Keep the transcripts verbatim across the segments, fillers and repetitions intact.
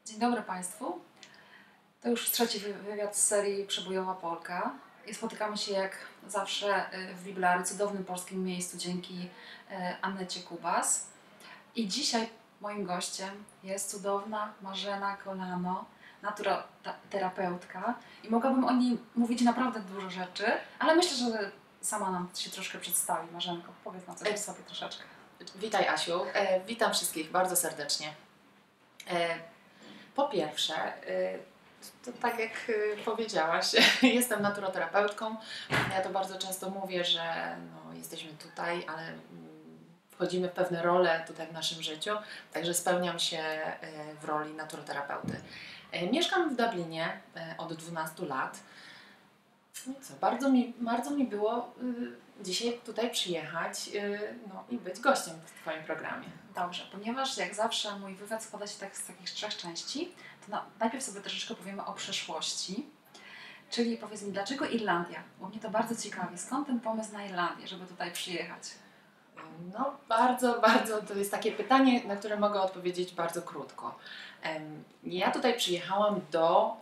Dzień dobry Państwu. To już trzeci wywiad z serii Przebojowa Polka i spotykamy się jak zawsze w Wiblary, cudownym polskim miejscu, dzięki Annecie Kubas. I dzisiaj moim gościem jest cudowna Marzena Kolano, naturoterapeutka, i mogłabym o niej mówić naprawdę dużo rzeczy, ale myślę, że sama nam się troszkę przedstawi. Marzenko, powiedz nam coś o sobie troszeczkę. Witaj, Asiu. E, witam wszystkich bardzo serdecznie. E, po pierwsze, e, to tak jak powiedziałaś, jestem naturoterapeutką. Ja to bardzo często mówię, że no, jesteśmy tutaj, ale wchodzimy w pewne role tutaj w naszym życiu, także spełniam się w roli naturoterapeuty. E, mieszkam w Dublinie od dwunastu lat. No co, bardzo mi, bardzo mi było y, dzisiaj tutaj przyjechać y, no, i być gościem w Twoim programie. Dobrze, ponieważ jak zawsze mój wywiad składa się tak z takich trzech części, to na, najpierw sobie troszeczkę powiemy o przeszłości. Czyli powiedz mi, dlaczego Irlandia? Bo mnie to bardzo ciekawi. Skąd ten pomysł na Irlandię, żeby tutaj przyjechać? No bardzo, bardzo, to jest takie pytanie, na które mogę odpowiedzieć bardzo krótko. Um, ja tutaj przyjechałam do um,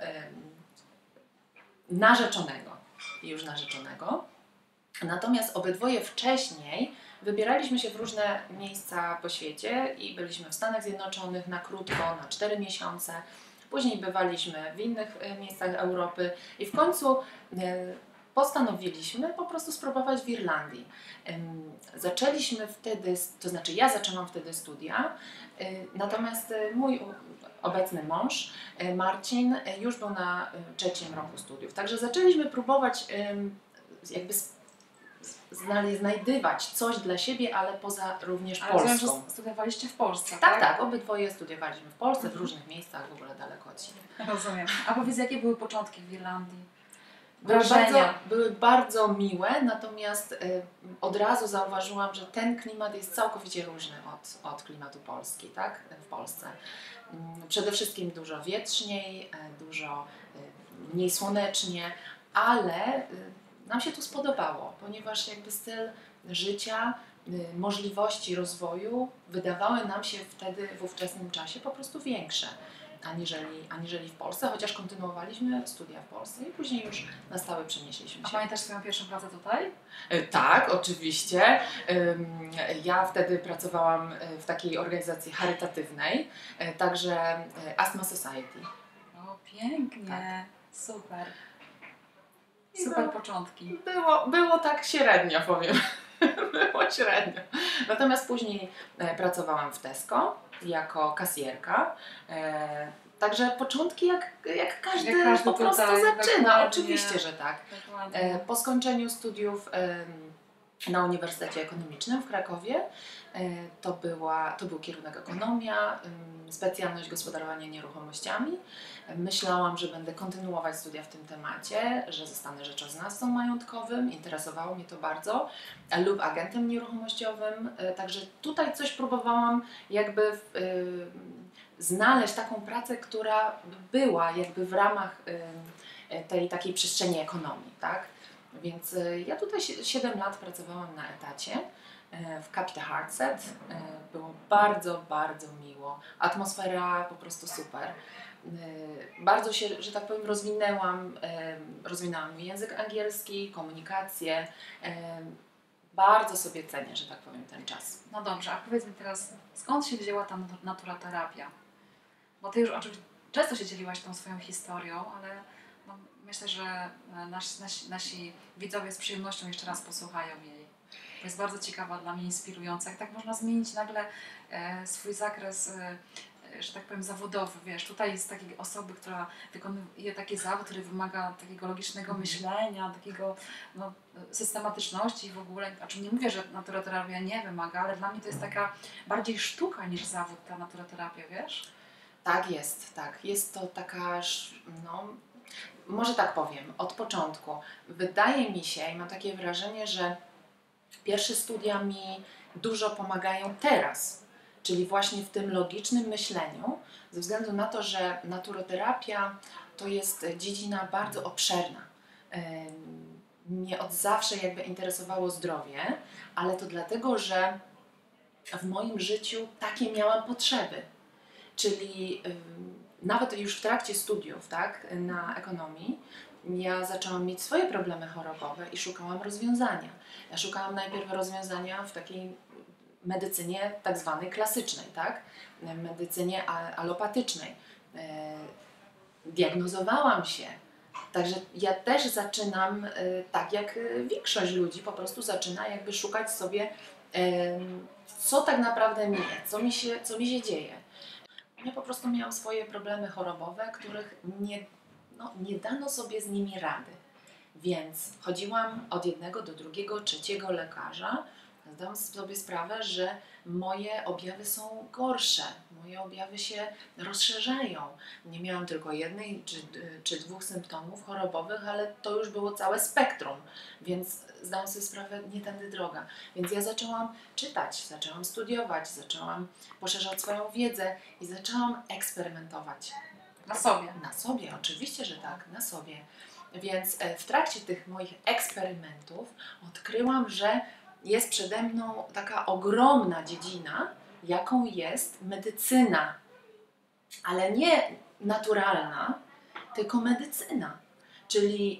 narzeczonego. już narzeczonego. Natomiast obydwoje wcześniej wybieraliśmy się w różne miejsca po świecie i byliśmy w Stanach Zjednoczonych na krótko, na cztery miesiące. Później bywaliśmy w innych miejscach Europy i w końcu postanowiliśmy po prostu spróbować w Irlandii. Zaczęliśmy wtedy, to znaczy ja zaczęłam wtedy studia, natomiast mój obecny mąż, Marcin, już był na trzecim roku studiów. Także zaczęliśmy próbować jakby znajdywać coś dla siebie, ale poza również ale Polską. Ale że studiowaliście w Polsce, tak? Tak, tak. Obydwoje studiowaliśmy w Polsce, w różnych miejscach, w ogóle daleko od siebie. Rozumiem. A powiedz, jakie były początki w Irlandii? Były bardzo, były bardzo miłe, natomiast y, od razu zauważyłam, że ten klimat jest całkowicie różny od, od klimatu Polski, tak? W Polsce. Y, przede wszystkim dużo wietrzniej, y, dużo y, mniej słonecznie, ale y, nam się tu spodobało, ponieważ jakby styl życia, y, możliwości rozwoju wydawały nam się wtedy w ówczesnym czasie po prostu większe. Aniżeli, aniżeli w Polsce, chociaż kontynuowaliśmy studia w Polsce i później już na stałe przenieśliśmy się. A pamiętasz swoją pierwszą pracę tutaj? Tak, oczywiście. Ja wtedy pracowałam w takiej organizacji charytatywnej, także Asthma Society. O, pięknie, tak. Super. Super było, początki. Było, było tak średnio, powiem. Było średnio. Natomiast później pracowałam w Tesco jako kasjerka. E, także początki jak, jak każdy, jak każdy po prostu tutaj, zaczyna. Dokładnie. Oczywiście, że tak. E, po skończeniu studiów e, na Uniwersytecie Ekonomicznym w Krakowie e, to, była, to był kierunek ekonomia, e, specjalność gospodarowania nieruchomościami. Myślałam, że będę kontynuować studia w tym temacie, że zostanę rzeczoznawcą majątkowym, interesowało mnie to bardzo, lub agentem nieruchomościowym, także tutaj coś próbowałam jakby w, y, znaleźć taką pracę, która była jakby w ramach y, tej takiej przestrzeni ekonomii, tak? Więc y, ja tutaj siedem lat pracowałam na etacie y, w Capita Hardset, y, było bardzo, bardzo miło, atmosfera po prostu super. Bardzo się, że tak powiem, rozwinęłam, rozwinęłam język angielski, komunikację. Bardzo sobie cenię, że tak powiem, ten czas. No dobrze, a powiedz mi teraz, skąd się wzięła ta naturoterapia? Bo Ty już oczywiście często się dzieliłaś tą swoją historią, ale no, myślę, że nasi, nasi, nasi widzowie z przyjemnością jeszcze raz posłuchają jej. To jest bardzo ciekawa, dla mnie inspirująca. Jak tak można zmienić nagle e, swój zakres e, że tak powiem, zawodowy, wiesz, tutaj jest takiej osoby, która wykonuje taki zawód, który wymaga takiego logicznego myślenia, takiego no, systematyczności w ogóle, a czym nie mówię, że naturoterapia nie wymaga, ale dla mnie to jest taka bardziej sztuka niż zawód, ta naturoterapia, wiesz? Tak jest, tak. Jest to taka, no, może tak powiem, od początku. Wydaje mi się i mam takie wrażenie, że pierwsze studia mi dużo pomagają teraz. Czyli właśnie w tym logicznym myśleniu, ze względu na to, że naturoterapia to jest dziedzina bardzo obszerna. Mnie od zawsze jakby interesowało zdrowie, ale to dlatego, że w moim życiu takie miałam potrzeby. Czyli nawet już w trakcie studiów, tak, na ekonomii, ja zaczęłam mieć swoje problemy chorobowe i szukałam rozwiązania. Ja szukałam najpierw rozwiązania w takiej medycynie tak zwanej klasycznej, tak? Medycynie alopatycznej. Diagnozowałam się. Także ja też zaczynam, tak jak większość ludzi, po prostu zaczyna jakby szukać sobie, co tak naprawdę mnie, co mi się, co mi się dzieje. Ja po prostu miałam swoje problemy chorobowe, których nie, no, nie dano sobie z nimi rady. Więc chodziłam od jednego do drugiego, trzeciego lekarza. Zdałam sobie sprawę, że moje objawy są gorsze, moje objawy się rozszerzają. Nie miałam tylko jednej czy, czy dwóch symptomów chorobowych, ale to już było całe spektrum, więc zdałam sobie sprawę, nie tędy droga. Więc ja zaczęłam czytać, zaczęłam studiować, zaczęłam poszerzać swoją wiedzę i zaczęłam eksperymentować. Na sobie? Na sobie, oczywiście, że tak, na sobie. Więc w trakcie tych moich eksperymentów odkryłam, że jest przede mną taka ogromna dziedzina, jaką jest medycyna. Ale nie naturalna, tylko medycyna. Czyli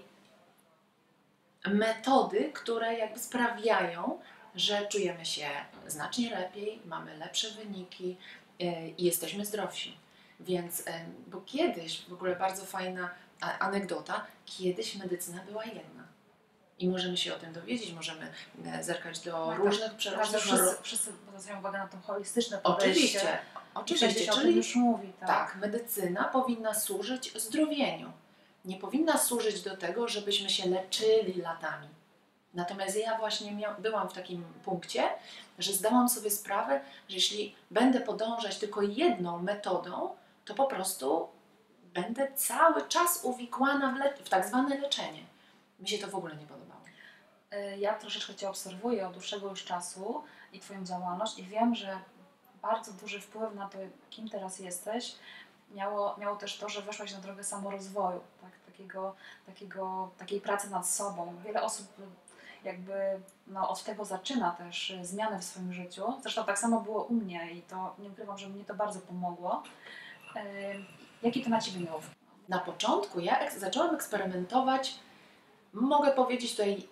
metody, które jakby sprawiają, że czujemy się znacznie lepiej, mamy lepsze wyniki i jesteśmy zdrowsi. Więc, bo kiedyś, w ogóle bardzo fajna anegdota, kiedyś medycyna była jedna. I możemy się o tym dowiedzieć, możemy zerkać do no różnych, tak, przeróżnych... Wszyscy, wszyscy zwracają uwagę na to holistyczne podejście. Oczywiście, oczywiście, czyli czyli już mówi, tak. tak, medycyna powinna służyć zdrowieniu. Nie powinna służyć do tego, żebyśmy się leczyli latami. Natomiast ja właśnie mia- byłam w takim punkcie, że zdałam sobie sprawę, że jeśli będę podążać tylko jedną metodą, to po prostu będę cały czas uwikłana w, le- w tak zwane leczenie. Mi się to w ogóle nie podobało. Ja troszeczkę Cię obserwuję od dłuższego już czasu i Twoją działalność i wiem, że bardzo duży wpływ na to, kim teraz jesteś, miało, miało też to, że weszłaś na drogę samorozwoju, tak? takiego, takiego, takiej pracy nad sobą. Wiele osób jakby no, od tego zaczyna też zmiany w swoim życiu. Zresztą tak samo było u mnie i to nie ukrywam, że mnie to bardzo pomogło. Yy, jaki to na Ciebie miał wpływ? Na początku ja ek- zaczęłam eksperymentować, mogę powiedzieć tutaj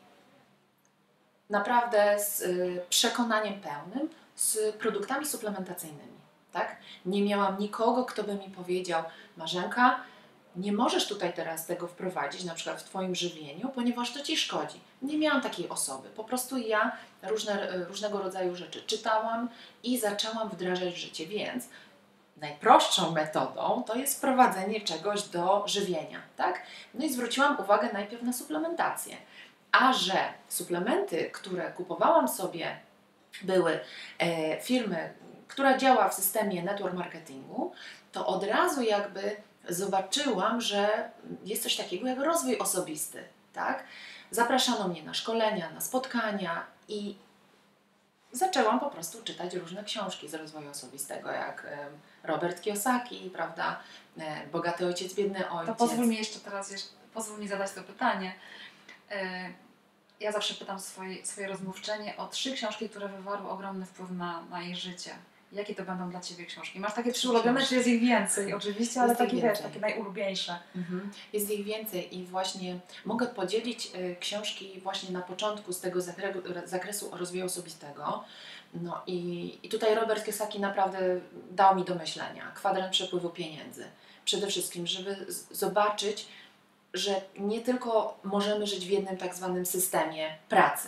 naprawdę z y, przekonaniem pełnym, z produktami suplementacyjnymi. Tak? Nie miałam nikogo, kto by mi powiedział: Marzenka, nie możesz tutaj teraz tego wprowadzić, na przykład w Twoim żywieniu, ponieważ to Ci szkodzi. Nie miałam takiej osoby. Po prostu ja różne, różnego rodzaju rzeczy czytałam i zaczęłam wdrażać w życie, więc najprostszą metodą to jest wprowadzenie czegoś do żywienia. Tak? No i zwróciłam uwagę najpierw na suplementację. A że suplementy, które kupowałam sobie, były e, firmy, która działa w systemie network marketingu, to od razu jakby zobaczyłam, że jest coś takiego jak rozwój osobisty. Tak? Zapraszano mnie na szkolenia, na spotkania i zaczęłam po prostu czytać różne książki z rozwoju osobistego, jak e, Robert Kiyosaki, prawda, e, Bogaty ojciec, biedny ojciec. To pozwól mi jeszcze teraz, jeszcze, pozwól mi zadać to pytanie. E, Ja zawsze pytam swoje, swoje rozmówczynie o trzy książki, które wywarły ogromny wpływ na, na jej życie. Jakie to będą dla Ciebie książki? Masz takie trzy ulubione, czy jest ich więcej? Oczywiście, ale Jest ich takie, wiesz, więcej. takie najulubieńsze. Mhm. Jest ich więcej i właśnie mogę podzielić y, książki właśnie na początku z tego zakresu, zakresu rozwoju osobistego. No i, i tutaj Robert Kiyosaki naprawdę dał mi do myślenia. Kwadrant przepływu pieniędzy. Przede wszystkim, żeby z- zobaczyć, że nie tylko możemy żyć w jednym tak zwanym systemie pracy.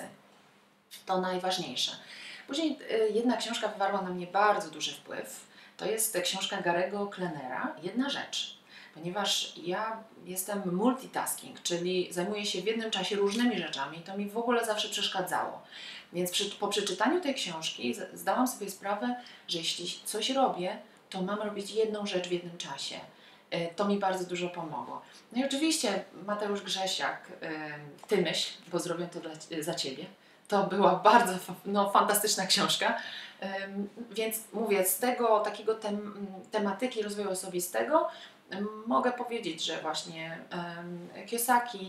To najważniejsze. Później y, jedna książka wywarła na mnie bardzo duży wpływ. To jest książka Gary'ego Klenera, Jedna rzecz. Ponieważ ja jestem multitasking, czyli zajmuję się w jednym czasie różnymi rzeczami, to mi w ogóle zawsze przeszkadzało. Więc przy, po przeczytaniu tej książki z- zdałam sobie sprawę, że jeśli coś robię, to mam robić jedną rzecz w jednym czasie. Y, To mi bardzo dużo pomogło. No i oczywiście Mateusz Grzesiak, y, Ty myśl, bo zrobię to dla, za Ciebie. To była bardzo fa- no, fantastyczna książka. Ym, więc mówię, z tego takiego tem, tematyki rozwoju osobistego ym, mogę powiedzieć, że właśnie ym, Kiyosaki,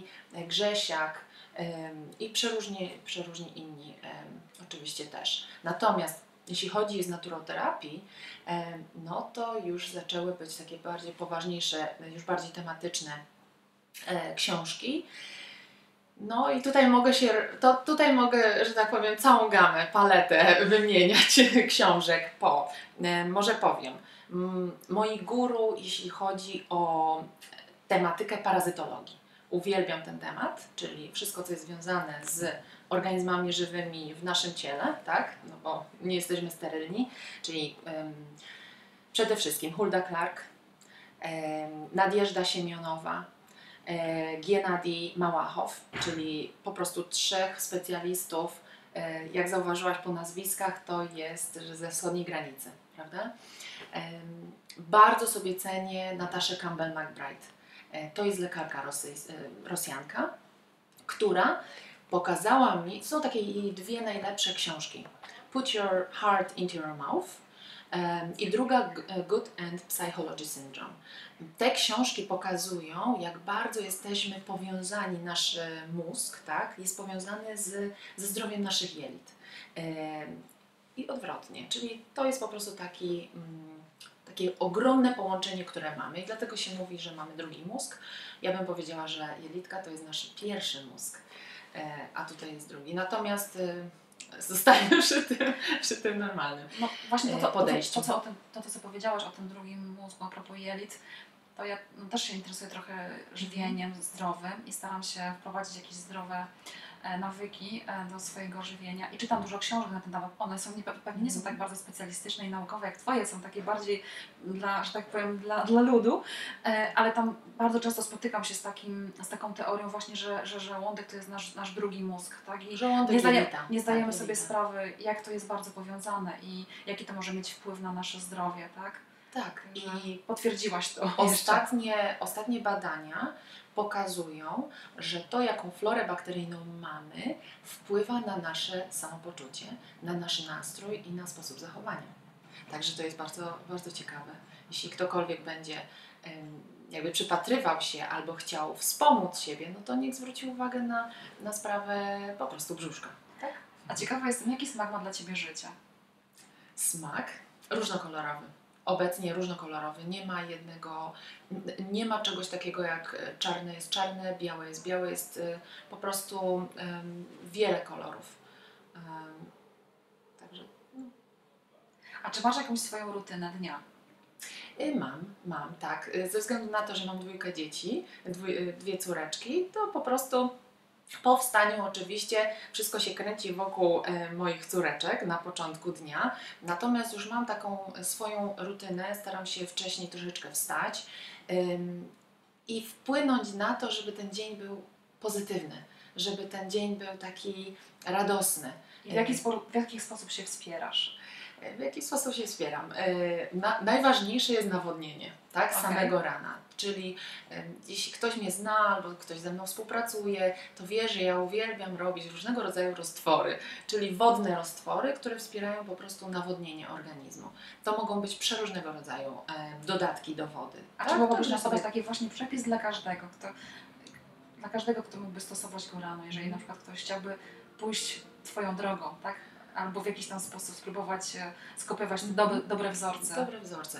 Grzesiak ym, i przeróżni, przeróżni inni ym, oczywiście też. Natomiast jeśli chodzi z naturoterapii, no to już zaczęły być takie bardziej poważniejsze, już bardziej tematyczne książki. No i tutaj mogę się, to tutaj mogę, że tak powiem, całą gamę, paletę wymieniać książek po. Może powiem, moi guru, jeśli chodzi o tematykę parazytologii. Uwielbiam ten temat, czyli wszystko, co jest związane z organizmami żywymi w naszym ciele, tak? No bo nie jesteśmy sterylni, czyli um, przede wszystkim Hulda Clark, um, Nadjeżda Siemionowa, um, Gennady Małachow, czyli po prostu trzech specjalistów, um, jak zauważyłaś po nazwiskach, to jest ze wschodniej granicy, prawda? Um, bardzo sobie cenię Nataszę Campbell-McBride. To jest lekarka Rosy, Rosjanka, która pokazała mi, są takie jej dwie najlepsze książki. Put Your Heart into Your Mouth um, i druga Good End Psychology Syndrome. Te książki pokazują, jak bardzo jesteśmy powiązani, nasz mózg, tak, jest powiązany z, ze zdrowiem naszych jelit. Um, I odwrotnie, czyli to jest po prostu taki... Um, takie ogromne połączenie, które mamy i dlatego się mówi, że mamy drugi mózg. Ja bym powiedziała, że jelitka to jest nasz pierwszy mózg, a tutaj jest drugi. Natomiast zostajemy przy tym, przy tym normalnym no właśnie to, to, podejściu. To, to, to, to, to, co powiedziałaś o tym drugim mózgu, a propos jelit, to ja też się interesuję trochę żywieniem zdrowym i staram się wprowadzić jakieś zdrowe nawyki do swojego żywienia i czytam dużo książek na ten temat. One są nie, pewnie nie są tak bardzo specjalistyczne i naukowe jak Twoje, są takie bardziej dla, że tak powiem, dla, dla ludu, ale tam bardzo często spotykam się z, takim, z taką teorią właśnie, że, że żołądek to jest nasz, nasz drugi mózg, tak? I żołądek nie, zdaje, jelita. nie zdajemy tak, sobie jelita. sprawy, jak to jest bardzo powiązane i jaki to może mieć wpływ na nasze zdrowie, tak? Tak. I potwierdziłaś to. Ostatnie, ostatnie badania pokazują, że to, jaką florę bakteryjną mamy, wpływa na nasze samopoczucie, na nasz nastrój i na sposób zachowania. Także to jest bardzo, bardzo ciekawe. Jeśli ktokolwiek będzie um, jakby przypatrywał się albo chciał wspomóc siebie, no to niech zwróci uwagę na, na sprawę po prostu brzuszka. Tak? A ciekawa jestem, jaki smak ma dla Ciebie życie? Smak różnokolorowy. Obecnie różnokolorowy. Nie ma jednego, nie ma czegoś takiego jak czarne jest czarne, białe jest białe, jest y, po prostu um, wiele kolorów. Um, także. No. A czy masz jakąś swoją rutynę dnia? Y, mam, mam, tak. Ze względu na to, że mam dwójkę dzieci, dwie, dwie córeczki, to po prostu po wstaniu oczywiście wszystko się kręci wokół e, moich córeczek na początku dnia, natomiast już mam taką swoją rutynę, staram się wcześniej troszeczkę wstać ym, i wpłynąć na to, żeby ten dzień był pozytywny, żeby ten dzień był taki radosny. I w jaki, spo, w jaki sposób się wspierasz? W jaki sposób się wspieram? Na, najważniejsze jest nawodnienie, tak? Okay. Samego rana. Czyli jeśli ktoś mnie zna albo ktoś ze mną współpracuje, to wie, że ja uwielbiam robić różnego rodzaju roztwory, czyli wodne roztwory, które wspierają po prostu nawodnienie organizmu. To mogą być przeróżnego rodzaju e, dodatki do wody. A tak? czy mogłabyś sobie... nastawiać taki właśnie przepis dla każdego, kto, dla każdego, kto mógłby stosować go rano, jeżeli na przykład ktoś chciałby pójść Twoją drogą, tak? Albo w jakiś tam sposób spróbować skopiować te dobre, dobre wzorce. Dobre wzorce.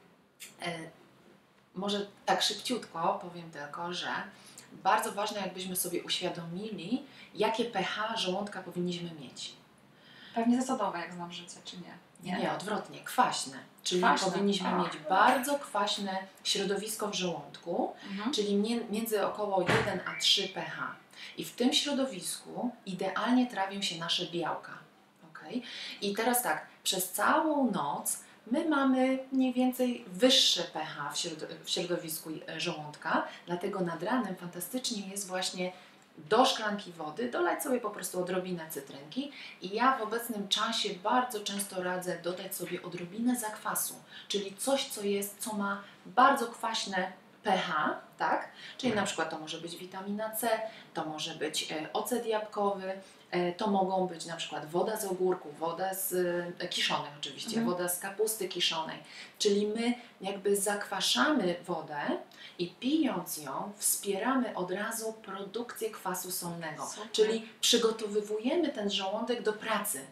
E, może tak szybciutko powiem tylko, że bardzo ważne, jakbyśmy sobie uświadomili, jakie pH żołądka powinniśmy mieć. Pewnie zasadowe, jak znam życie, czy nie? Nie, nie odwrotnie, kwaśne. Czyli kwaśne. powinniśmy A. mieć bardzo kwaśne środowisko w żołądku, mhm. czyli między około jeden a trzy pH. I w tym środowisku idealnie trawią się nasze białka. Okay? I teraz tak, przez całą noc my mamy mniej więcej wyższe pH w, środ w środowisku żołądka, dlatego nad ranem fantastycznie jest właśnie do szklanki wody dolać sobie po prostu odrobinę cytrynki i ja w obecnym czasie bardzo często radzę dodać sobie odrobinę zakwasu, czyli coś, co jest, co ma bardzo kwaśne pH, tak? Czyli na przykład to może być witamina C, to może być ocet jabłkowy, to mogą być na przykład woda z ogórku, woda z e, kiszonej oczywiście, mhm. woda z kapusty kiszonej. Czyli my jakby zakwaszamy wodę i pijąc ją wspieramy od razu produkcję kwasu solnego. Super. Czyli przygotowywujemy ten żołądek do pracy.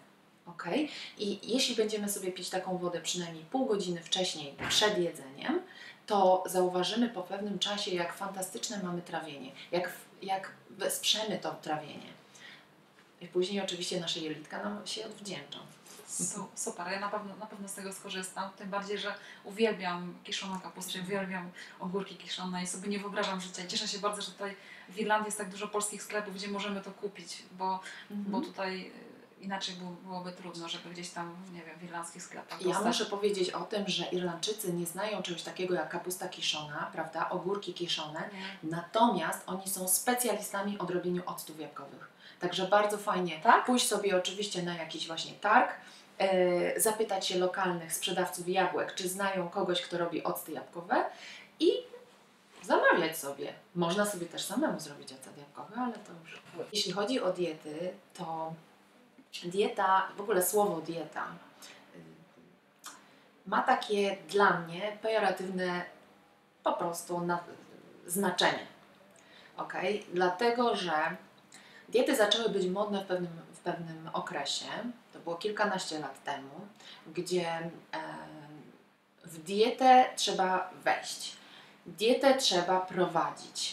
Ok? I jeśli będziemy sobie pić taką wodę przynajmniej pół godziny wcześniej przed jedzeniem, to zauważymy po pewnym czasie, jak fantastyczne mamy trawienie, jak, jak wesprzemy to trawienie. I później oczywiście nasze jelitka nam się odwdzięczą. Su- Super, ja na pewno, na pewno z tego skorzystam, tym bardziej, że uwielbiam kiszoną kapustę, uwielbiam ogórki kiszone i sobie nie wyobrażam życia. Cieszę się bardzo, że tutaj w Irlandii jest tak dużo polskich sklepów, gdzie możemy to kupić, bo, Mhm. bo tutaj y, inaczej było, byłoby trudno, żeby gdzieś tam, nie wiem, w irlandzkich sklepach Ja dostać. muszę powiedzieć o tym, że Irlandczycy nie znają czegoś takiego jak kapusta kiszona, prawda, ogórki kiszone, Nie. natomiast oni są specjalistami od robienia octów jabłkowych. Także bardzo fajnie Tak? pójść sobie oczywiście na jakiś właśnie targ, e, zapytać się lokalnych sprzedawców jabłek, czy znają kogoś, kto robi octy jabłkowe i zamawiać sobie. Można sobie też samemu zrobić ocet jabłkowy, ale to już... Jeśli chodzi o diety, to dieta, w ogóle słowo dieta y, ma takie dla mnie pejoratywne po prostu na, znaczenie. Ok? Dlatego, że diety zaczęły być modne w pewnym, w pewnym okresie, to było kilkanaście lat temu, gdzie e, w dietę trzeba wejść, dietę trzeba prowadzić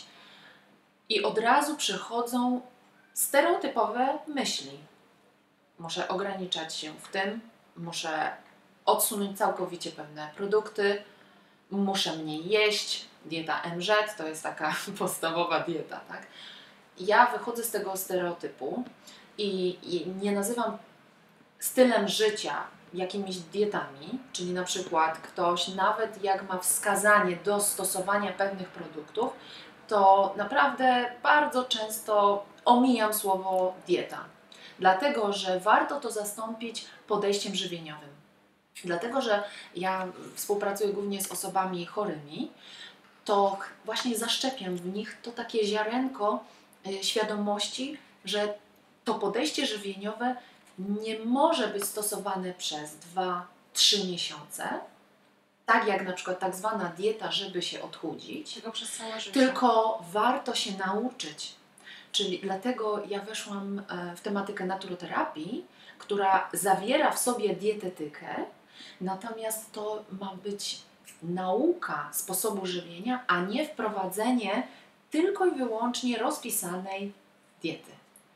i od razu przychodzą stereotypowe myśli. Muszę ograniczać się w tym, muszę odsunąć całkowicie pewne produkty, muszę mniej jeść, dieta M Z to jest taka podstawowa dieta, tak? Ja wychodzę z tego stereotypu i, i nie nazywam stylem życia jakimiś dietami, czyli na przykład ktoś nawet jak ma wskazanie do stosowania pewnych produktów, to naprawdę bardzo często omijam słowo dieta. Dlatego, że warto to zastąpić podejściem żywieniowym. Dlatego, że ja współpracuję głównie z osobami chorymi, to właśnie zaszczepiam w nich to takie ziarenko y, świadomości, że to podejście żywieniowe nie może być stosowane przez dwa trzy miesiące, tak jak na przykład tak zwana dieta, żeby się odchudzić, Tylko przez całe życie. tylko warto się nauczyć. Czyli dlatego ja weszłam e, w tematykę naturoterapii, która zawiera w sobie dietetykę, natomiast to ma być nauka sposobu żywienia, a nie wprowadzenie tylko i wyłącznie rozpisanej diety.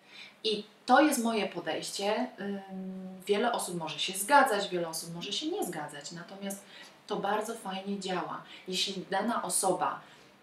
I to jest moje podejście. Ym, Wiele osób może się zgadzać, wiele osób może się nie zgadzać, natomiast to bardzo fajnie działa. Jeśli dana osoba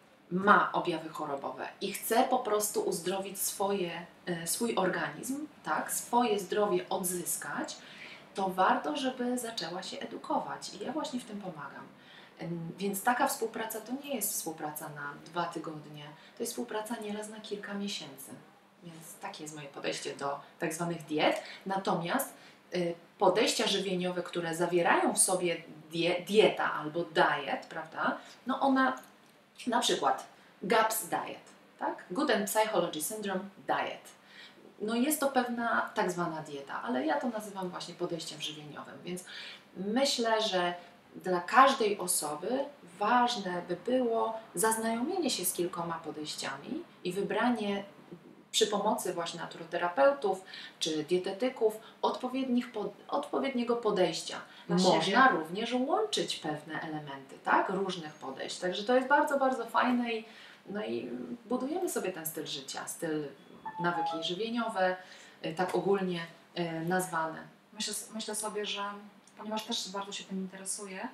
ma objawy chorobowe i chce po prostu uzdrowić swoje, y, swój organizm, tak, swoje zdrowie odzyskać, to warto, żeby zaczęła się edukować. I ja właśnie w tym pomagam. Ym, Więc taka współpraca to nie jest współpraca na dwa tygodnie, to jest współpraca nieraz na kilka miesięcy. Więc takie jest moje podejście do tak zwanych diet. Natomiast y, podejścia żywieniowe, które zawierają w sobie die, dieta albo diet, prawda, no ona na przykład G A P S Diet, tak? Good and Psychology Syndrome Diet. No jest to pewna tak zwana dieta, ale ja to nazywam właśnie podejściem żywieniowym, więc myślę, że dla każdej osoby ważne by było zaznajomienie się z kilkoma podejściami i wybranie przy pomocy właśnie naturoterapeutów czy dietetyków odpowiednich pod, odpowiedniego podejścia. Dla Można siebie. również łączyć pewne elementy, tak? Różnych podejść. Także to jest bardzo, bardzo fajne i, no i budujemy sobie ten styl życia, styl, nawyki żywieniowe, y, tak ogólnie y, nazwane. Myślę, myślę sobie, że ponieważ też bardzo się tym interesuję,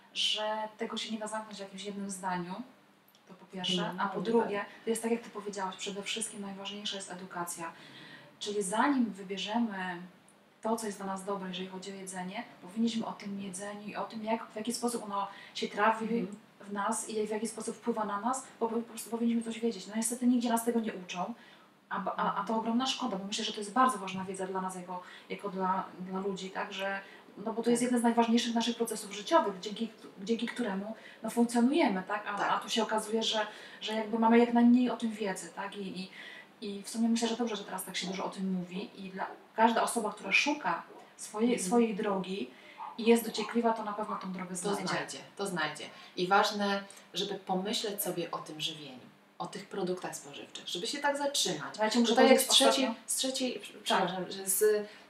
że tego się nie da zamknąć w jakimś jednym zdaniu, to po pierwsze, Mm, a po nie drugie, to jest tak jak Ty powiedziałaś, przede wszystkim najważniejsza jest edukacja. Czyli zanim wybierzemy to, co jest dla nas dobre, jeżeli chodzi o jedzenie, powinniśmy o tym jedzeniu i o tym, jak, w jaki sposób ono się trawi Mhm. w nas i w jaki sposób wpływa na nas, po, po prostu powinniśmy coś wiedzieć. No niestety nigdzie nas tego nie uczą, a, a, a to ogromna szkoda, bo myślę, że to jest bardzo ważna wiedza dla nas jako, jako dla, dla ludzi, tak, że no bo to jest jeden z najważniejszych naszych procesów życiowych, dzięki, dzięki któremu no, funkcjonujemy, tak? A, Tak. a tu się okazuje, że, że jakby mamy jak najmniej o tym wiedzy, tak? I, i, I w sumie myślę, że dobrze, że teraz tak się dużo o tym mówi i dla każda osoba, która szuka swojej, Mhm. swojej drogi i jest dociekliwa, to na pewno tą drogę To znajdzie. znajdzie, to znajdzie. I ważne, żeby pomyśleć sobie o tym żywieniu, o tych produktach spożywczych, żeby się tak zatrzymać. Ja Ci muszę Że tak jak z powiedzieć trzeciej, ostatnio- z trzeciej, przepraszam, że z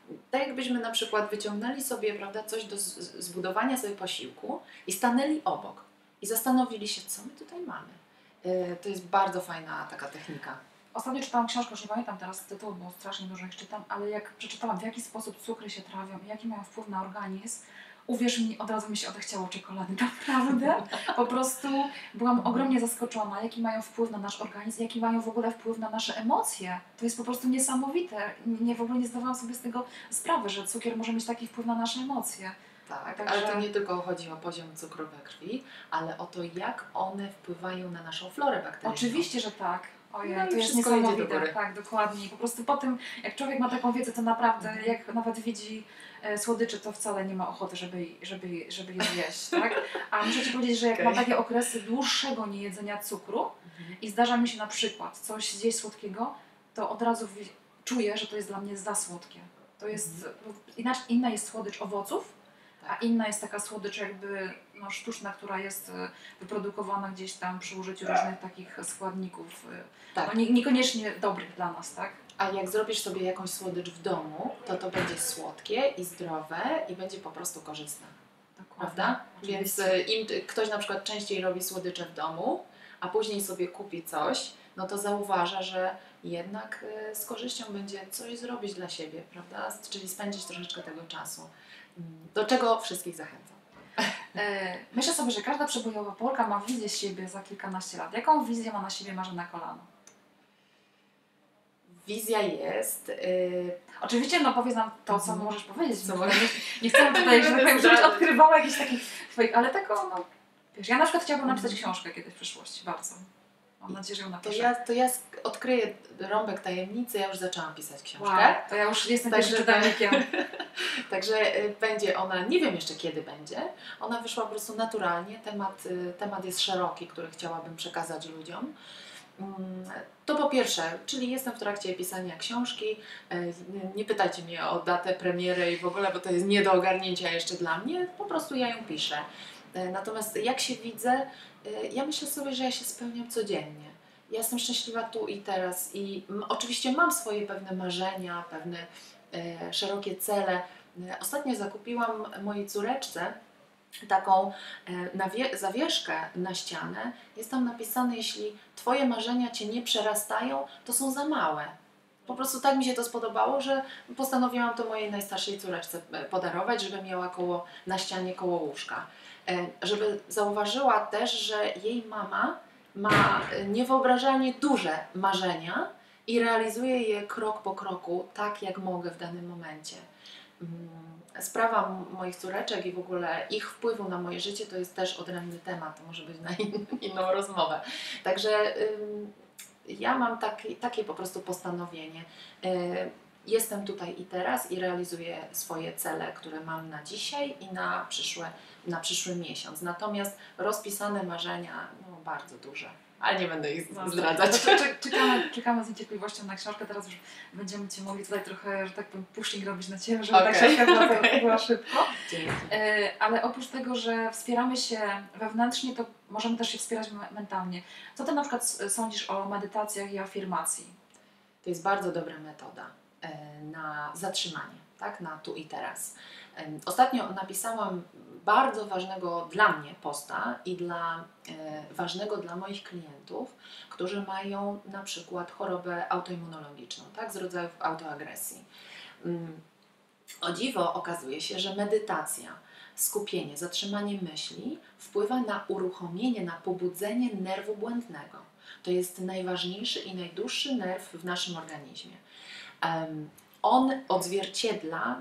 Tak jakbyśmy na przykład wyciągnęli sobie, prawda, coś do z- zbudowania sobie posiłku i stanęli obok i zastanowili się, co my tutaj mamy. Yy, To jest bardzo fajna taka technika. Ostatnio czytałam książkę, już nie pamiętam teraz tytułu, bo strasznie dużo ich czytam, ale jak przeczytałam, w jaki sposób cukry się trawią i jaki mają wpływ na organizm, uwierz mi, od razu mi się odechciało czekolady, naprawdę. Po prostu byłam ogromnie zaskoczona, jaki mają wpływ na nasz organizm, jaki mają w ogóle wpływ na nasze emocje. To jest po prostu niesamowite. Nie, w ogóle nie zdawałam sobie z tego sprawy, że cukier może mieć taki wpływ na nasze emocje. Tak, Także- ale to nie tylko chodzi o poziom cukru we krwi, ale o to, jak one wpływają na naszą florę bakteryjną. Oczywiście, że tak. Ojej, No i to jest wszystko jedzie do niesamowite. góry. Tak, dokładnie. I po prostu po tym, jak człowiek ma taką wiedzę, to naprawdę, Mhm. jak nawet widzi e, słodycze, to wcale nie ma ochoty, żeby, żeby, żeby je zjeść, tak? A muszę Ci powiedzieć, że jak Okej. mam takie okresy dłuższego niejedzenia cukru Mhm. i zdarza mi się na przykład coś zjeść słodkiego, to od razu wi- czuję, że to jest dla mnie za słodkie. To jest, inaczej, inna jest słodycz owoców, a Tak. inna jest taka słodycz jakby no, sztuczna, która jest e, wyprodukowana gdzieś tam przy użyciu różnych takich składników, e, Tak. no, nie, niekoniecznie dobrych dla nas, tak? A jak zrobisz sobie jakąś słodycz w domu, to to będzie słodkie i zdrowe i będzie po prostu korzystne. Dokładnie. Prawda? Więc Oczywiście. y, im t- ktoś na przykład częściej robi słodycze w domu, a później sobie kupi coś, no to zauważa, że jednak y, z korzyścią będzie coś zrobić dla siebie, prawda? Czyli spędzić troszeczkę tego czasu. Mm, Do czego wszystkich zachęcam. E, myślę sobie, że każda przebojowa Polka ma wizję siebie za kilkanaście lat. Jaką wizję ma na siebie Marzena Kolano? Wizja jest... y, Oczywiście, no powiedz nam to, co Mhm. możesz powiedzieć. Co No, mogę- nie, nie chcę tutaj, że tak powiem, żebyś Zdradzać. odkrywała jakiś taki fake, ale taką, no, wiesz, ja na przykład chciałabym napisać Mhm. książkę kiedyś w przyszłości, bardzo. Mam nadzieję, że ją To napiszę. ja, to ja sk- odkryję rąbek tajemnicy, ja już zaczęłam pisać książkę. Wow, to ja już jestem Także pierwszym czytelnikiem. Także y, będzie ona, nie wiem jeszcze kiedy będzie, ona wyszła po prostu naturalnie, temat, y, temat jest szeroki, który chciałabym przekazać ludziom. Mm, To po pierwsze, czyli jestem w trakcie pisania książki, y, nie pytajcie mnie o datę premiery i w ogóle, bo to jest nie do ogarnięcia jeszcze dla mnie, po prostu ja ją piszę. Y, Natomiast jak się widzę, y, ja myślę sobie, że ja się spełniam codziennie. Ja jestem szczęśliwa tu i teraz i mm, oczywiście mam swoje pewne marzenia, pewne e, szerokie cele. E, Ostatnio zakupiłam mojej córeczce taką e, nawie- zawieszkę na ścianę. Jest tam napisane, jeśli Twoje marzenia Cię nie przerastają, to są za małe. Po prostu tak mi się to spodobało, że postanowiłam to mojej najstarszej córeczce e, podarować, żeby miała koło, na ścianie koło łóżka. E, Żeby zauważyła też, że jej mama ma e, niewyobrażalnie duże marzenia i realizuję je krok po kroku, tak jak mogę w danym momencie. Mm, Sprawa m- moich córeczek i w ogóle ich wpływu na moje życie to jest też odrębny temat, to może być na in, inną rozmowę. Także ym, ja mam taki, takie po prostu postanowienie. Y, Jestem tutaj i teraz i realizuję swoje cele, które mam na dzisiaj i na, przyszłe, na przyszły miesiąc. Natomiast rozpisane marzenia, no bardzo duże. Ale nie będę ich No, zdradzać. to czek- Czekamy, czekamy z niecierpliwością na książkę. Teraz już będziemy Ci mogli tutaj trochę, że tak powiem, pushing robić na Ciebie, żeby ta Okej, książka była, okej. była szybko. Dzięki. E, Ale oprócz tego, że wspieramy się wewnętrznie, to możemy też się wspierać me- mentalnie. Co Ty na przykład s- sądzisz o medytacjach i afirmacji? To jest bardzo dobra metoda e, na zatrzymanie, tak? Na tu i teraz. Em, Ostatnio napisałam bardzo ważnego dla mnie posta i dla, e, ważnego dla moich klientów, którzy mają na przykład chorobę autoimmunologiczną, tak? Z rodzajów autoagresji. Mm, O dziwo okazuje się, że medytacja, skupienie, zatrzymanie myśli wpływa na uruchomienie, na pobudzenie nerwu błędnego. To jest najważniejszy i najdłuższy nerw w naszym organizmie. Em, On odzwierciedla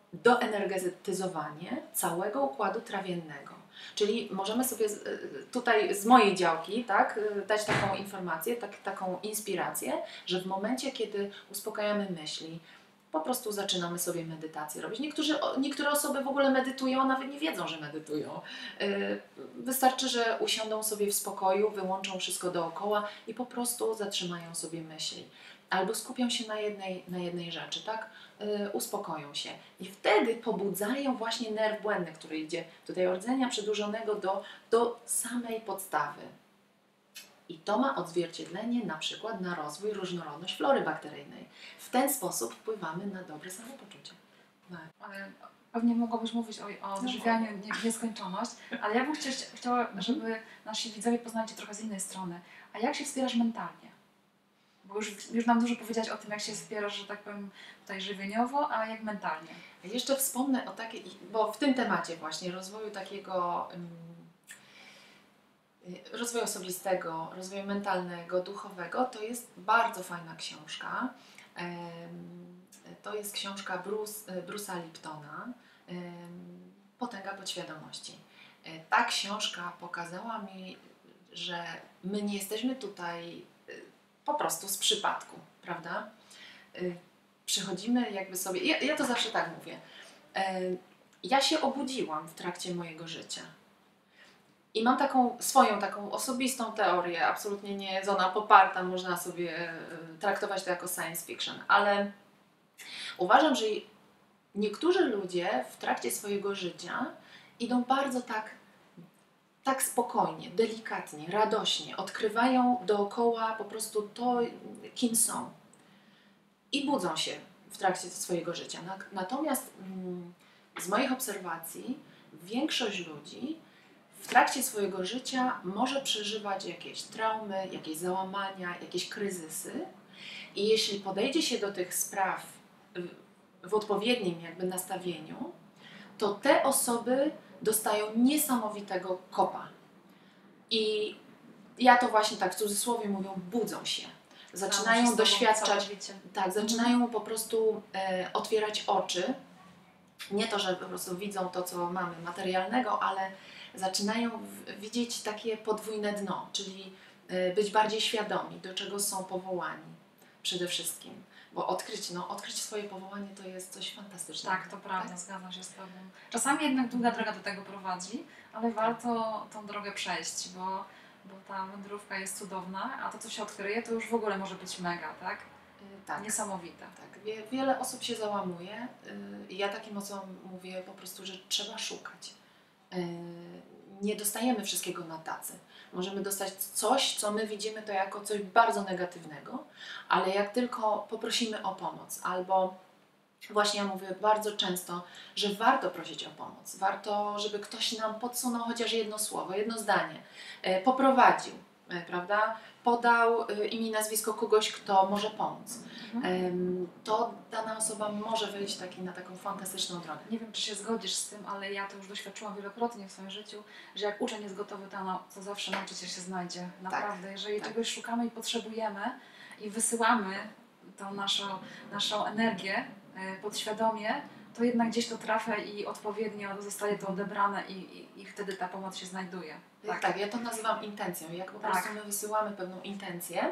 doenergetyzowanie całego układu trawiennego. Czyli możemy sobie z- y, tutaj z mojej działki, tak, y, dać taką informację, tak, taką inspirację, że w momencie, kiedy uspokajamy myśli, po prostu zaczynamy sobie medytację robić. Niektórzy, o- niektóre osoby w ogóle medytują, a nawet nie wiedzą, że medytują. Y, Wystarczy, że usiądą sobie w spokoju, wyłączą wszystko dookoła i po prostu zatrzymają sobie myśli. Albo skupią się na jednej, na jednej rzeczy, tak? Y, uspokoją się. I wtedy pobudzają właśnie nerw błędny, który idzie tutaj od rdzenia przedłużonego do, do samej podstawy. I to ma odzwierciedlenie na przykład na rozwój, różnorodność flory bakteryjnej. W ten sposób wpływamy na dobre samopoczucie. No. Ale pewnie mogłabyś mówić o, o odżywianiu nie, w nieskończoność, ale ja bym chcia, chciała, żeby nasi widzowie poznali Cię trochę z innej strony. A jak się wspierasz mentalnie? Bo już, już nam dużo powiedziałaś o tym, jak się wspierasz, że tak powiem, tutaj żywieniowo, a jak mentalnie. Jeszcze wspomnę o takiej, bo w tym temacie właśnie rozwoju takiego, rozwoju osobistego, rozwoju mentalnego, duchowego, to jest bardzo fajna książka. To jest książka Bruce, Bruce'a Liptona, Potęga podświadomości. Ta książka pokazała mi, że my nie jesteśmy tutaj po prostu z przypadku, prawda? Przychodzimy jakby sobie, ja, ja to zawsze tak mówię, ja się obudziłam w trakcie mojego życia i mam taką swoją, taką osobistą teorię, absolutnie nie jest ona poparta, można sobie traktować to jako science fiction, ale uważam, że niektórzy ludzie w trakcie swojego życia idą bardzo tak, tak spokojnie, delikatnie, radośnie, odkrywają dookoła po prostu to, kim są i budzą się w trakcie swojego życia. Natomiast mm, z moich obserwacji większość ludzi w trakcie swojego życia może przeżywać jakieś traumy, jakieś załamania, jakieś kryzysy i jeśli podejdzie się do tych spraw w odpowiednim jakby nastawieniu, to te osoby dostają niesamowitego kopa. I ja to właśnie tak w cudzysłowie mówią, budzą się. Zaczynają się doświadczać, tak, zaczynają po prostu e, otwierać oczy. Nie to, że po prostu widzą to, co mamy materialnego, ale zaczynają w, widzieć takie podwójne dno, czyli e, być bardziej świadomi, do czego są powołani przede wszystkim. Bo odkryć, no, odkryć swoje powołanie to jest coś fantastycznego. Tak, to prawda, tak? Zgadzam się z Tobą. Czasami jednak długa droga do tego prowadzi, ale warto tą drogę przejść, bo, bo ta wędrówka jest cudowna, a to, co się odkryje, to już w ogóle może być mega, tak? Tak. Niesamowite. Tak. Wie, wiele osób się załamuje i yy, ja takim osobom mówię po prostu, że trzeba szukać. Yy, nie dostajemy wszystkiego na tacy. Możemy dostać coś, co my widzimy to jako coś bardzo negatywnego, ale jak tylko poprosimy o pomoc, albo właśnie ja mówię bardzo często, że warto prosić o pomoc, warto, żeby ktoś nam podsunął chociaż jedno słowo, jedno zdanie, yy, poprowadził, yy, prawda? Podał yy, imię i nazwisko kogoś, kto może pomóc. Mhm. To dana osoba może wyjść taki, na taką fantastyczną drogę. Nie wiem, czy się zgodzisz z tym, ale ja to już doświadczyłam wielokrotnie w swoim życiu, że jak uczeń jest gotowy, to, na, to zawsze nauczyciel się znajdzie. Naprawdę, tak, jeżeli tak. czegoś szukamy i potrzebujemy i wysyłamy tą naszą, naszą energię podświadomie, to jednak gdzieś to trafia i odpowiednio zostaje to odebrane i, i, i wtedy ta pomoc się znajduje. Tak, tak, ja to nazywam intencją. Jak po tak. prostu my wysyłamy pewną intencję,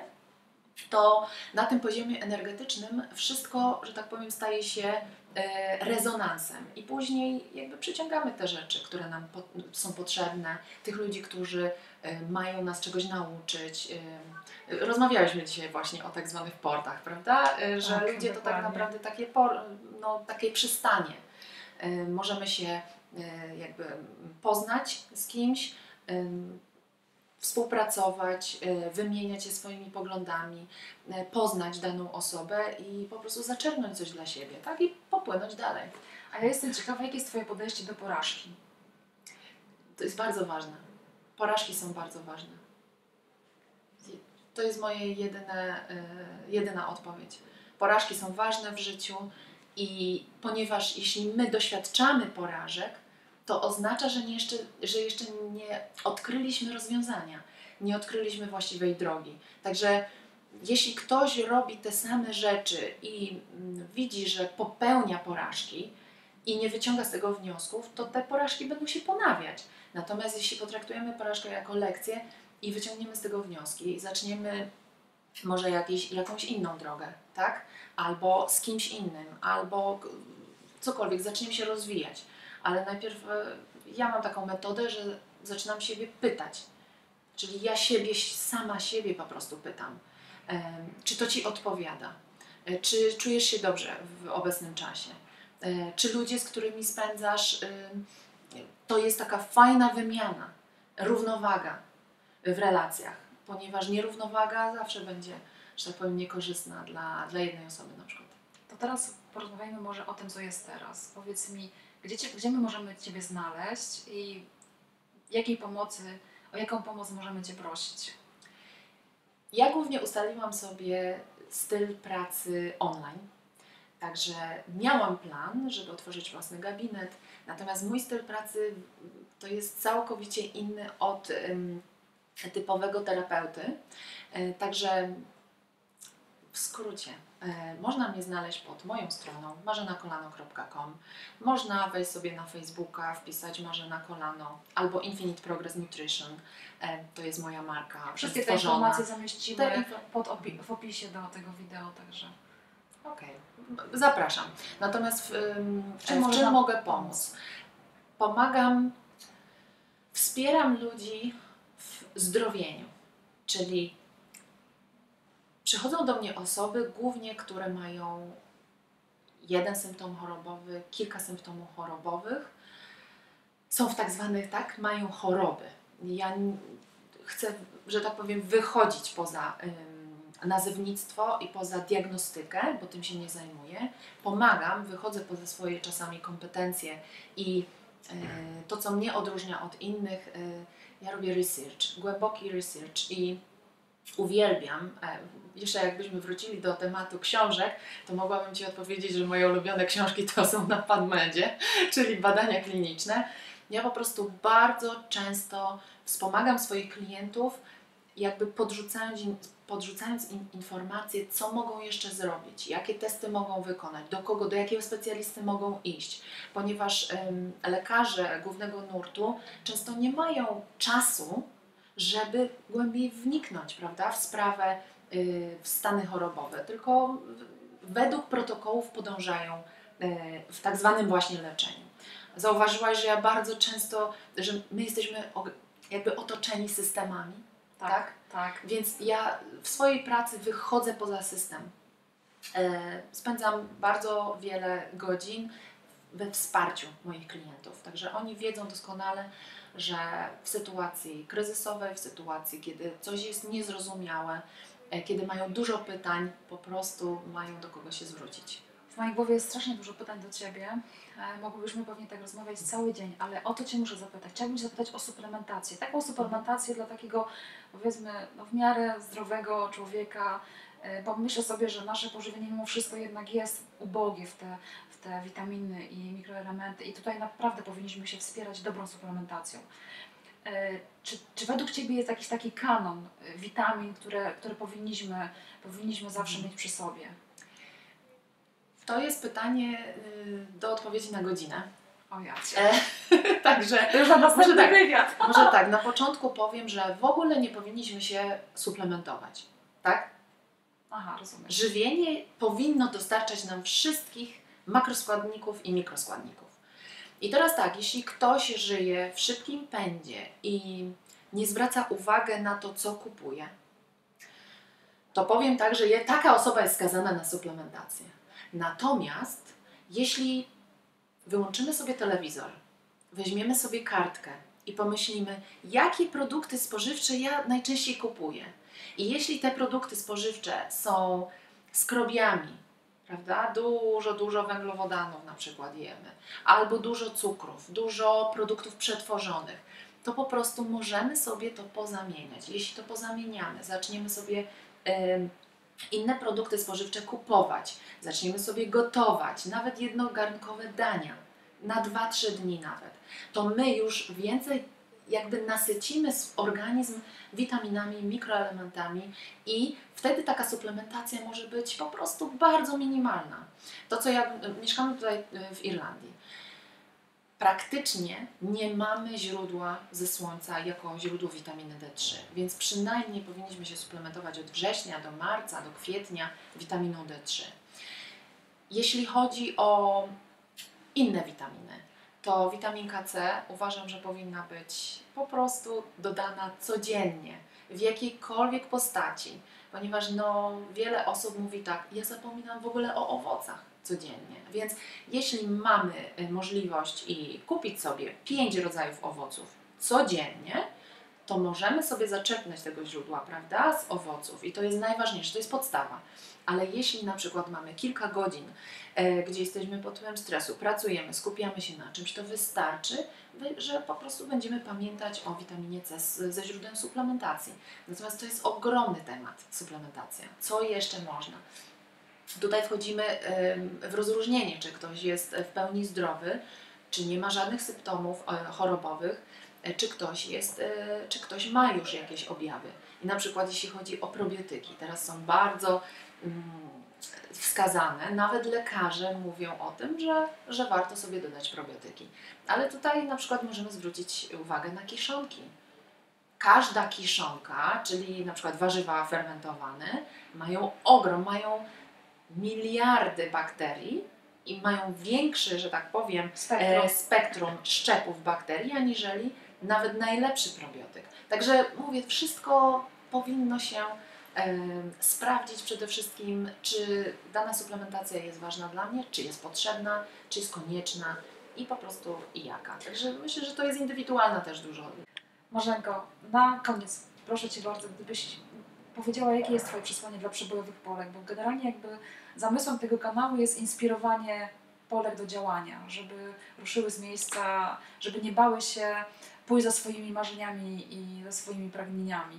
to na tym poziomie energetycznym wszystko, że tak powiem, staje się e, rezonansem i później jakby przyciągamy te rzeczy, które nam po, są potrzebne, tych ludzi, którzy e, mają nas czegoś nauczyć. E, rozmawialiśmy dzisiaj właśnie o tak zwanych portach, prawda? E, że tak, ludzie to tak naprawdę takie, por, no, takie przystanie. E, możemy się e, jakby poznać z kimś, e, współpracować, wymieniać się swoimi poglądami, poznać daną osobę i po prostu zaczerpnąć coś dla siebie, tak? I popłynąć dalej. A ja jestem ciekawa, jakie jest Twoje podejście do porażki? To jest bardzo ważne. Porażki są bardzo ważne. To jest moja jedyne, jedyna odpowiedź. Porażki są ważne w życiu i ponieważ jeśli my doświadczamy porażek, to oznacza, że, nie jeszcze, że jeszcze nie odkryliśmy rozwiązania, nie odkryliśmy właściwej drogi. Także jeśli ktoś robi te same rzeczy i widzi, że popełnia porażki i nie wyciąga z tego wniosków, to te porażki będą się ponawiać. Natomiast jeśli potraktujemy porażkę jako lekcję i wyciągniemy z tego wnioski i zaczniemy może jakieś, jakąś inną drogę, tak? Albo z kimś innym, albo cokolwiek, zaczniemy się rozwijać. Ale najpierw ja mam taką metodę, że zaczynam siebie pytać. Czyli ja siebie, sama siebie po prostu pytam. Czy to Ci odpowiada? Czy czujesz się dobrze w obecnym czasie? Czy ludzie, z którymi spędzasz, to jest taka fajna wymiana, równowaga w relacjach? Ponieważ nierównowaga zawsze będzie, że tak powiem, niekorzystna dla, dla jednej osoby na przykład. to teraz porozmawiajmy może o tym, co jest teraz. Powiedz mi, gdzie, cię, gdzie my możemy Ciebie znaleźć i jakiej pomocy, o jaką pomoc możemy Cię prosić? Ja głównie ustaliłam sobie styl pracy online. Także miałam plan, żeby otworzyć własny gabinet, natomiast mój styl pracy to jest całkowicie inny od um, typowego terapeuty. E, także w skrócie, e, można mnie znaleźć pod moją stroną marzena kolano kropka com. Można wejść sobie na Facebooka, wpisać Marzena Kolano albo Infinite Progress Nutrition. E, to jest moja marka. Wszystkie te stworzona. informacje zamieścimy Te info- pod opi- w opisie do tego wideo, także... Okej, okay. Zapraszam. Natomiast w, ym, w czym, w można czym mogę pomóc? Pomagam, wspieram ludzi w zdrowieniu, czyli przychodzą do mnie osoby głównie, które mają jeden symptom chorobowy, kilka symptomów chorobowych, są w tak zwanych, tak, mają choroby. Ja chcę, że tak powiem, wychodzić poza ym, nazewnictwo i poza diagnostykę, bo tym się nie zajmuję. Pomagam, wychodzę poza swoje czasami kompetencje i y, to, co mnie odróżnia od innych, y, ja robię research, głęboki research i uwielbiam. E, jeszcze jakbyśmy wrócili do tematu książek, to mogłabym Ci odpowiedzieć, że moje ulubione książki to są na PubMedzie, czyli badania kliniczne. Ja po prostu bardzo często wspomagam swoich klientów, jakby podrzucając im, podrzucając im informacje, co mogą jeszcze zrobić, jakie testy mogą wykonać, do kogo, do jakiego specjalisty mogą iść, ponieważ ym, lekarze głównego nurtu często nie mają czasu, żeby głębiej wniknąć, prawda, w sprawę, yy, w stany chorobowe, tylko w, według protokołów podążają yy, w tak zwanym właśnie leczeniu. Zauważyłaś, że ja bardzo często, że my jesteśmy jakby otoczeni systemami, Tak, tak? tak. Więc ja w swojej pracy wychodzę poza system. E, spędzam bardzo wiele godzin we wsparciu moich klientów. Także oni wiedzą doskonale, że w sytuacji kryzysowej, w sytuacji, kiedy coś jest niezrozumiałe, e, kiedy mają dużo pytań, po prostu mają do kogo się zwrócić. W mojej głowie jest strasznie dużo pytań do Ciebie. E, mogłybyśmy pewnie tak rozmawiać cały dzień, ale o to Cię muszę zapytać. Chciałabym Cię zapytać o suplementację. Taką suplementację dla takiego, powiedzmy, no, w miarę zdrowego człowieka, e, bo myślę sobie, że nasze pożywienie mimo wszystko jednak jest ubogie w te, w te witaminy i mikroelementy i tutaj naprawdę powinniśmy się wspierać dobrą suplementacją. E, czy, czy według Ciebie jest jakiś taki kanon e, witamin, które, które powinniśmy, powinniśmy zawsze mieć przy sobie? To jest pytanie y, do odpowiedzi na godzinę. O ja E, Także to już na następny tak, wywiad. może tak, na początku powiem, że w ogóle nie powinniśmy się suplementować, tak? Aha, rozumiem. Żywienie powinno dostarczać nam wszystkich makroskładników i mikroskładników. I teraz tak, jeśli ktoś żyje w szybkim pędzie i nie zwraca uwagi na to, co kupuje, to powiem tak, że je, taka osoba jest skazana na suplementację. Natomiast jeśli wyłączymy sobie telewizor, weźmiemy sobie kartkę i pomyślimy, jakie produkty spożywcze ja najczęściej kupuję. I jeśli te produkty spożywcze są skrobiami, prawda, dużo, dużo węglowodanów na przykład jemy, albo dużo cukrów, dużo produktów przetworzonych, to po prostu możemy sobie to pozamieniać. Jeśli to pozamieniamy, zaczniemy sobie yy, inne produkty spożywcze kupować, zaczniemy sobie gotować, nawet jednogarnkowe dania, na dwa trzy dni nawet, to my już więcej jakby nasycimy organizm witaminami, mikroelementami i wtedy taka suplementacja może być po prostu bardzo minimalna. To, co ja, mieszkamy tutaj w Irlandii, praktycznie nie mamy źródła ze słońca jako źródło witaminy D trzy, więc przynajmniej powinniśmy się suplementować od września do marca, do kwietnia witaminą D trzy. Jeśli chodzi o inne witaminy, to witaminka C uważam, że powinna być po prostu dodana codziennie, w jakiejkolwiek postaci, ponieważ no, wiele osób mówi tak, ja zapominam w ogóle o owocach codziennie, więc jeśli mamy możliwość i kupić sobie pięć rodzajów owoców codziennie, to możemy sobie zaczerpnąć tego źródła, prawda, z owoców i to jest najważniejsze, to jest podstawa. Ale jeśli na przykład mamy kilka godzin, e, gdzie jesteśmy pod wpływem stresu, pracujemy, skupiamy się na czymś, to wystarczy, wy, że po prostu będziemy pamiętać o witaminie C z, ze źródeł suplementacji. Natomiast to jest ogromny temat, suplementacja. Co jeszcze można? Tutaj wchodzimy e, w rozróżnienie, czy ktoś jest w pełni zdrowy, czy nie ma żadnych symptomów e, chorobowych, e, czy ktoś jest, e, czy ktoś ma już jakieś objawy. I na przykład jeśli chodzi o probiotyki, teraz są bardzo wskazane, nawet lekarze mówią o tym, że, że warto sobie dodać probiotyki. Ale tutaj na przykład możemy zwrócić uwagę na kiszonki. Każda kiszonka, czyli na przykład warzywa fermentowane, mają ogrom, mają miliardy bakterii i mają większy, że tak powiem, Spektrum. e, spektrum szczepów bakterii, aniżeli nawet najlepszy probiotyk. Także mówię, wszystko powinno się sprawdzić przede wszystkim, czy dana suplementacja jest ważna dla mnie, czy jest potrzebna, czy jest konieczna i po prostu i jaka. Także myślę, że to jest indywidualna też dużo. Marzenko, na koniec proszę Cię bardzo, gdybyś powiedziała, jakie jest Twoje przesłanie dla przebojowych Polek, bo generalnie jakby zamysłem tego kanału jest inspirowanie Polek do działania, żeby ruszyły z miejsca, żeby nie bały się pójść za swoimi marzeniami i za swoimi pragnieniami.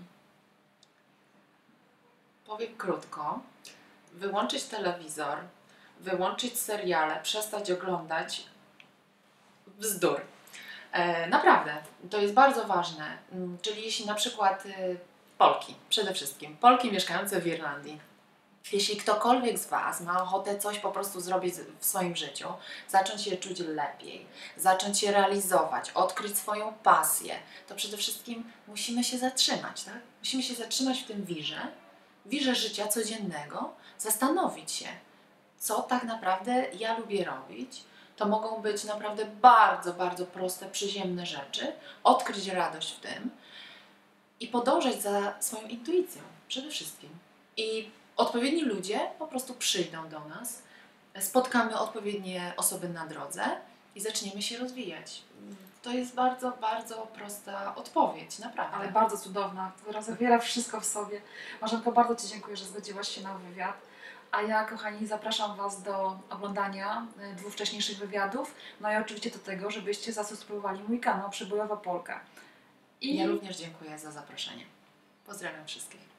Powiem krótko, wyłączyć telewizor, wyłączyć seriale, przestać oglądać bzdur. E, naprawdę, to jest bardzo ważne. Mm, Czyli jeśli na przykład y, Polki, przede wszystkim, Polki mieszkające w Irlandii, jeśli ktokolwiek z Was ma ochotę coś po prostu zrobić w swoim życiu, zacząć się czuć lepiej, zacząć się realizować, odkryć swoją pasję, to przede wszystkim musimy się zatrzymać, tak? Musimy się zatrzymać w tym wirze, wirze życia codziennego, zastanowić się, co tak naprawdę ja lubię robić. To mogą być naprawdę bardzo, bardzo proste, przyziemne rzeczy, odkryć radość w tym i podążać za swoją intuicją przede wszystkim. I odpowiedni ludzie po prostu przyjdą do nas, spotkamy odpowiednie osoby na drodze i zaczniemy się rozwijać. To jest bardzo, bardzo prosta odpowiedź, naprawdę. Ale bardzo cudowna, która zawiera wszystko w sobie. Marzenko, bardzo Ci dziękuję, że zgodziłaś się na wywiad. A ja, kochani, zapraszam Was do oglądania y, dwóch wcześniejszych wywiadów, no i oczywiście do tego, żebyście zasubskrybowali mój kanał Przebojowa Polka. I ja również dziękuję za zaproszenie. Pozdrawiam wszystkich.